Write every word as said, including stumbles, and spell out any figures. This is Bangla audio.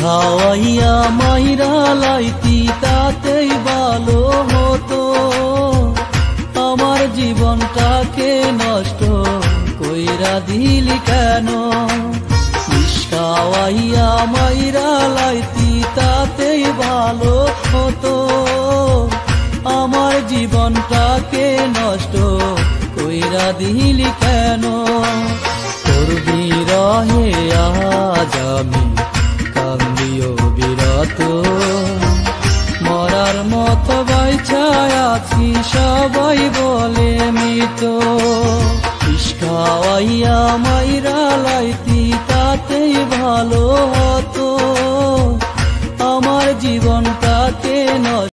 খাওয়াইয়া মাইরা লাইতি তাতেই ভালো হতো, আমার জীবনটাকে নষ্ট কইরা দিলি কেন? বিষ খাওয়াইয়া মাইরা লাইতি তাতেই ভালো হতো, আমার জীবনটাকে নষ্ট কইরা দিলি কেন? তোর বিরহে আজ আমি কান্দিও বিরত, মরার মতো বাইছায় আছি সবাই বলে মৃত। বিষ খাওয়াইয়া মাইরা লাইতি তাতেই ভালো হতো, আমার জীবনটাকে নষ্ট